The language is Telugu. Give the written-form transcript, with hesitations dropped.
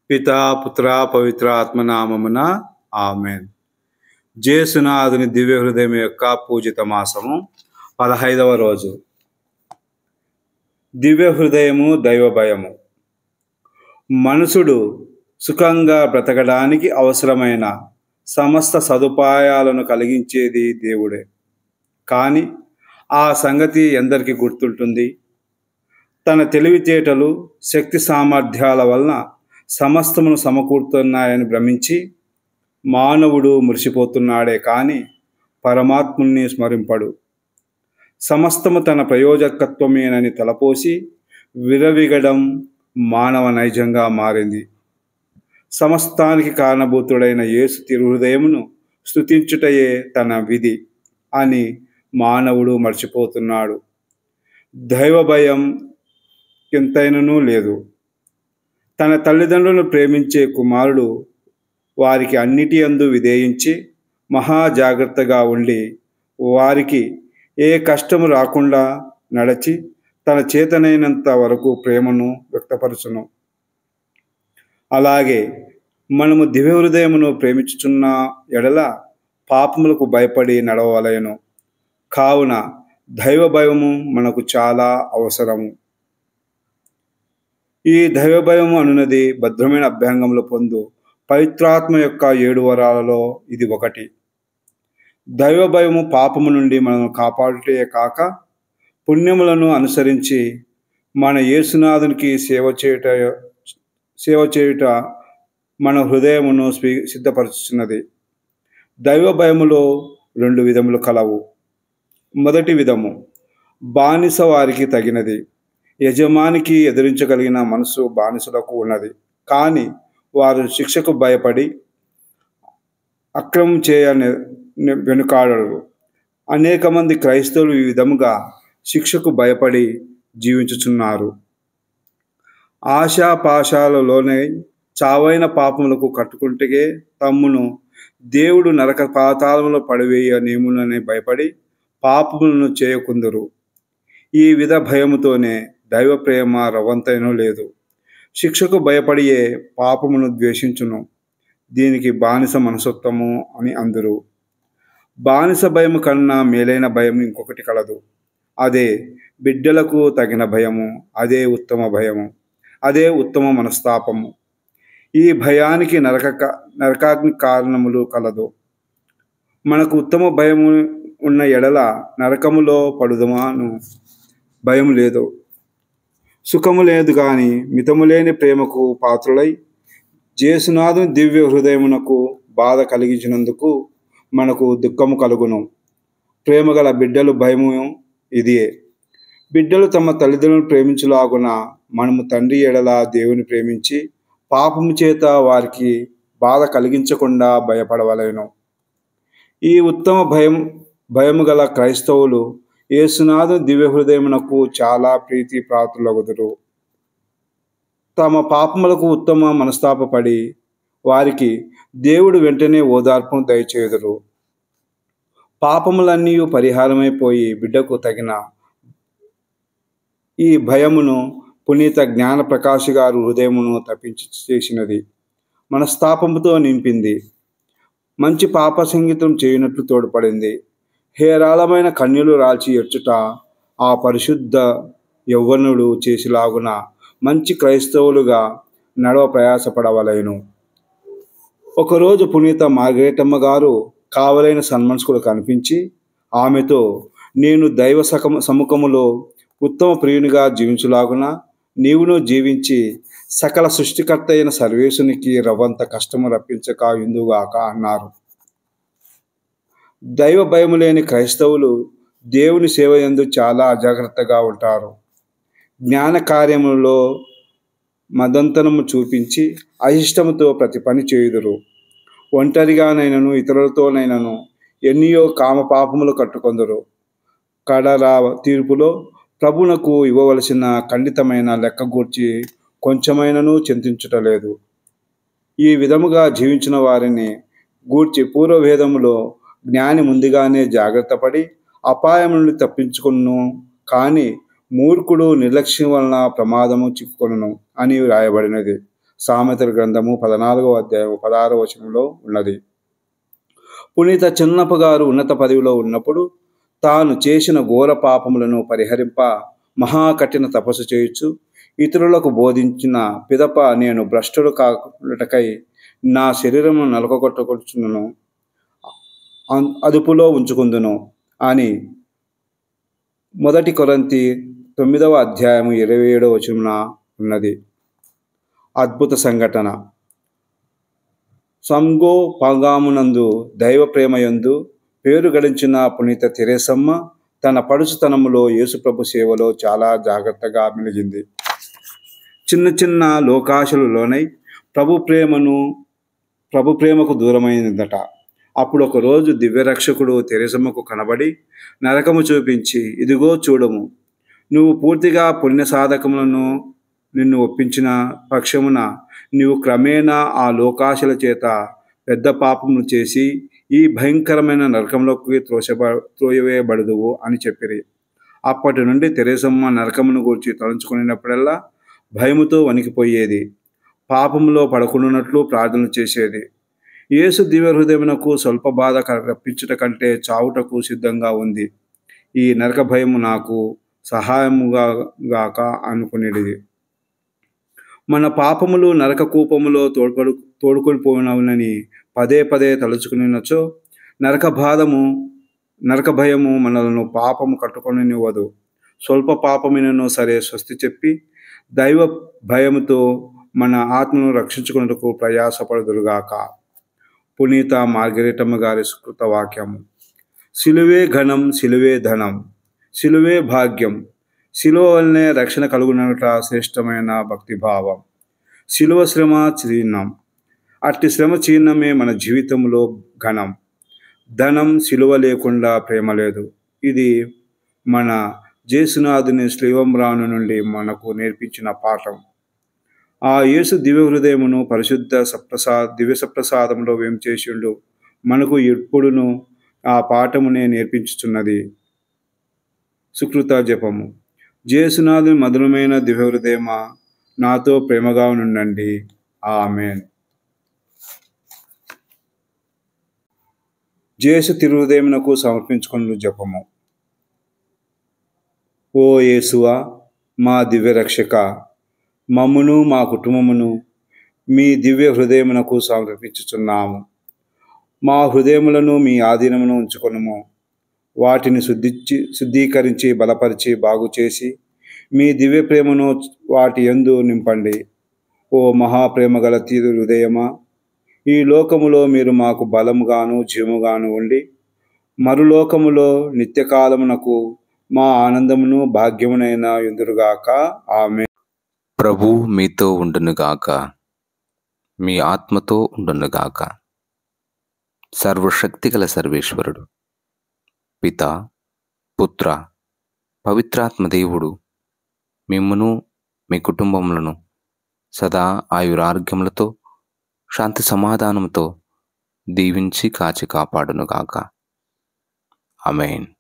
పితా పుత్ర పవిత్ర ఆత్మనామమున ఆమెన్. జేసునాథుని దివ్య హృదయం యొక్క పూజిత మాసము 15వ రోజు. దివ్య హృదయము దైవ భయము. మనుషుడు సుఖంగా బ్రతకడానికి అవసరమైన సమస్త సదుపాయాలను కలిగించేది దేవుడే. కానీ ఆ సంగతి ఎందరికీ గుర్తుంటుంది? తన తెలివితేటలు శక్తి సామర్థ్యాల వలన సమస్తమును సమకూరుతున్నాయని భ్రమించి మానవుడు మురిసిపోతున్నాడే కానీ పరమాత్ముని స్మరింపడు. సమస్తము తన ప్రయోజకత్వమేనని తలపోసి విరవిగడం మానవ నైజంగా మారింది. సమస్తానికి కారణభూతుడైన యేసు తిరుహృదయమును స్తుతించుటయే తన విధి అని మానవుడు మర్చిపోతున్నాడు. దైవ భయం ఎంతైననూ లేదు. తన తల్లిదండ్రులను ప్రేమించే కుమారుడు వారికి అన్నిటి యందు విధేయించి మహా జాగ్రత్తగా ఉండి వారికి ఏ కష్టము రాకుండా నడచి తన చేతనైనంత వరకు ప్రేమను వ్యక్తపరచును. అలాగే మనము దివ్య హృదయమును ప్రేమించుచున్న ఎడల పాపములకు భయపడి నడవవలెను. కావున దైవ భయము మనకు చాలా అవసరము. ఈ దైవ భయము అనున్నది భద్రమైన అభ్యంగంలో పొందు పవిత్రాత్మ యొక్క 7 వరాలలో ఇది ఒకటి. దైవ భయము పాపము నుండి మనను కాపాడుటే కాక పుణ్యములను అనుసరించి మన యేసునాథునికి సేవ చేయుట మన హృదయమును సిద్ధపరచుచున్నది. దైవ భయములో 2 విధములు కలవు. మొదటి విధము బానిస వారికి తగినది. యజమానికి ఎదిరించగలిగిన మనసు బానిసలకు ఉన్నది. కానీ వారు శిక్షకు భయపడి అక్రమం వెనుకాడరు. అనేక మంది క్రైస్తవులు ఈ విధముగా శిక్షకు భయపడి జీవించుచున్నారు. ఆశాపాశాలలోనే చావైన పాపములకు కట్టుకుంటే తమ్మును దేవుడు నరక పాతాళములో పడివేయనేమునని భయపడి పాపములను చేయకుందురు. ఈ విధ భయముతోనే దైవ ప్రేమ రవంతైనూ లేదు. శిక్షకు భయపడియే పాపమును ద్వేషించును. దీనికి బానిస మనసత్వము అని అందురు. బానిస భయము కన్నా మేలైన భయం ఇంకొకటి కలదు. అదే బిడ్డలకు తగిన భయము. అదే ఉత్తమ భయము. అదే ఉత్తమ మనస్తాపము. ఈ భయానికి నరకాగ్ని కారణములు కలదు. మనకు ఉత్తమ భయము ఉన్న ఎడల నరకములో పడుదమాను భయం లేదు. సుఖము లేదు కానీ మితము లేని ప్రేమకు పాత్రులై జేసునాథుని దివ్య హృదయమునకు బాధ కలిగించినందుకు మనకు దుఃఖము కలుగును. ప్రేమగల బిడ్డలు భయము ఇదియే. బిడ్డలు తమ తల్లిదండ్రులను ప్రేమించులాగున మనము తండ్రి ఎడల దేవుని ప్రేమించి పాపము చేత వారికి బాధ కలిగించకుండా భయపడవలెను. ఈ ఉత్తమ భయము గల క్రైస్తవులు యేసునాథు దివ్య హృదయమునకు చాలా ప్రీతి ప్రాతులగుదురు. తమ పాపములకు ఉత్తమ మనస్తాపడి వారికి దేవుడు వెంటనే ఓదార్పును దయచేయుదురు. పాపములన్నీ పరిహారమైపోయి బిడ్డకు తగిన ఈ భయమును పునీత జ్ఞాన ప్రకాశి గారు హృదయమును తప్పించి చేసినది. మనస్తాపముతో నింపింది. మంచి పాప సంగీతం చేయునట్లు తోడ్పడింది. హేరాళమైన కన్యలు రాల్చి ఎడ్చుట ఆ పరిశుద్ధ యవ్వనుడు చేసిలాగున మంచి క్రైస్తవులుగా నడవ ప్రయాసపడవలెను. ఒకరోజు పునీత మార్గరేటమ్మ గారు కావలైన సన్మనస్కుడు కనిపించి ఆమెతో, నేను దైవ సముఖములో ఉత్తమ ప్రియునిగా జీవించులాగున నీవును జీవించి సకల సృష్టికర్త అయిన సర్వేశునికి రవ్వంత కష్టము రప్పించక ఇందుగాక అన్నారు. దైవ భయము లేని క్రైస్తవులు దేవుని సేవ యందు చాలా అజాగ్రత్తగా ఉంటారు. జ్ఞాన కార్యములలో మదంతనము చూపించి అయిష్టముతో ప్రతి పని చేయుదురు. ఒంటరిగానైనను ఇతరులతోనైనను ఎన్నియో కామపాపములు కట్టుకొందురు. కడరా తీర్పులో ప్రభునకు ఇవ్వవలసిన ఖండితమైన లెక్క గూర్చి కొంచెమైనను చింతించుటలేదు. ఈ విధముగా జీవించిన వారిని గూర్చి పూర్వవేదములో జ్ఞాని ముందుగానే జాగ్రత్త పడి అపాయం నుండి తప్పించుకును. కానీ మూర్ఖుడు నిర్లక్ష్యం వలన ప్రమాదము చిక్కుకొనును అని వ్రాయబడినది. సామెతల గ్రంథము 14వ అధ్యాయం 16వ వచనంలో ఉన్నది. పునీత చిన్నప్ప గారు ఉన్నత పదవిలో ఉన్నప్పుడు తాను చేసిన ఘోర పాపములను పరిహరింప మహాకఠిన తపస్సు చేయొచ్చు ఇతరులకు బోధించిన పిదప నేను భ్రష్టుడు కాకుటకై నా శరీరము నలకొట్టుకొచ్చును అదుపులో ఉంచుకుందును అని 1 కొరింథీ 9వ అధ్యాయము 27వ వచనమున ఉన్నది. అద్భుత సంఘటన. సంగో పగామునందు దైవ ప్రేమయందు పేరు గడించిన పునీత తెరేసమ్మ తన పడుచుతనములో యేసుప్రభు సేవలో చాలా జాగ్రత్తగా మెలిగింది. చిన్న చిన్న లోకాశలలోనై ప్రభు ప్రేమకు దూరమైందట. అప్పుడు ఒకరోజు దివ్యరక్షకుడు తెరేసమ్మకు కనబడి నరకము చూపించి, ఇదిగో చూడము, నువ్వు పూర్తిగా పుణ్య సాధకములను నిన్ను ఒప్పించిన పక్షమున నీవు క్రమేణా ఆ లోకాశల చేత పెద్ద పాపమును చేసి ఈ భయంకరమైన నరకంలోకి త్రోయవేయబడదువు అని చెప్పిరి. అప్పటి నుండి తెరేసమ్మ నరకమును గూర్చి తలంచుకున్నప్పుడల్లా భయముతో వణికిపోయేది. పాపములో పడకుండానట్లు ప్రార్థన చేసేది. యేసు దివ్య హృదయమునకు స్వల్ప బాధ రప్పించుట కంటే చావుటకు సిద్ధంగా ఉంది. ఈ నరక భయము నాకు సహాయముగా గాక అనుకునేది. మన పాపములు నరక కూపములో తోడుకొని పోయినవని పదే పదే తలుచుకునినచో నరక భయము మనలను పాపము కట్టుకొనివ్వదు. స్వల్ప పాపమైనను సరే స్వస్తి చెప్పి దైవ భయముతో మన ఆత్మను రక్షించుకున్నట్టుకు ప్రయాసపడుదురుగాక. పునీత మార్గరెటమ్మ గారి సుకృత వాక్యము. సిలువే ఘనం, సిలువే ధనం, సిలువే భాగ్యం, సిలువ వల్లనే రక్షణ కలుగునట శ్రేష్టమైన భక్తిభావం. సిలువ శ్రమ చిహ్నం. అట్టి శ్రమ చిహ్నమే మన జీవితంలో ఘనం. ధనం, సిలువ లేకుండా ప్రేమ లేదు. ఇది మన జేసునాథుని శ్రీవంరాను నుండి మనకు నేర్పించిన పాఠం. ఆ యేసు దివ్య హృదయమును పరిశుద్ధ దివ్య సప్రసాదంలో వేంచేసిండు మనకు ఎప్పుడును ఆ పాఠమునే నేర్పించుచున్నది. సుకృత జపము. జేసునాథుని మధురమైన దివ్య హృదయమా, నాతో ప్రేమగా ఉండండి. ఆమేన్. జేసు తిరుహృదయమునకు సమర్పించుకున్న జపము. ఓ యేసువా, మా దివ్య రక్షక, మమ్మును మా కుటుంబమును మీ దివ్య హృదయమునకు సమర్పించుచున్నాము. మా హృదయములను మీ ఆధీనమును ఉంచుకొనుము. వాటిని శుద్ధీకరించి బలపరిచి బాగు చేసి మీ దివ్య ప్రేమను వాటి యందు నింపండి. ఓ మహాప్రేమ గల తీరు హృదయమా, ఈ లోకములో మీరు మాకు బలముగాను జీవముగాను ఉండి మరులోకములో నిత్యకాలమునకు మా ఆనందమును భాగ్యమునైన యుందురుగాక. ఆమేన్. ప్రభు మీతో ఉండునుగాక, మీ ఆత్మతో ఉండునుగాక. సర్వశక్తిగల సర్వేశ్వరుడు పిత, పుత్ర, పవిత్రాత్మ దేవుడు మిమ్మును మీ కుటుంబములను సదా ఆయురారోగ్యములతో శాంతి సమాధానముతో దీవించి కాచి కాపాడునుగాక. ఆమేన్.